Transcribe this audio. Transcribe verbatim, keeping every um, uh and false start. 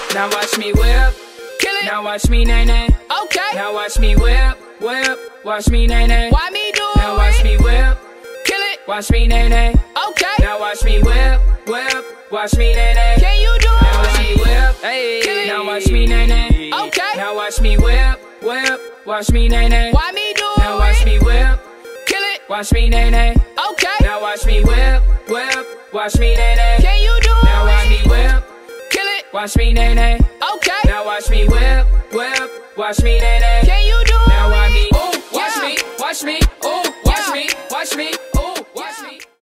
Now watch me whip, kill it. Now watch me nae nae. Okay. Now watch me whip, whip. Watch me nae nae. Why me do it? Now watch me whip, kill it. Watch me nae nae. Okay. Now watch me whip, whip. Watch me nae nae. Can you do it? Now watch me whip, hey. Kill it. Now watch me nae nae. Okay. Now watch me whip, whip. Watch me nae nae. Why me do it? Now watch me whip, kill it. Watch me nae nae. Okay. Now watch me whip, whip. Watch me nae nae. Can you do it? Now watch me whip, kill it. Watch me nae nae. Okay. Now watch me whip, whip. Watch me nae nae. Can you do it? Now watch me, ooh, watch me, watch me, ooh, watch me, watch me.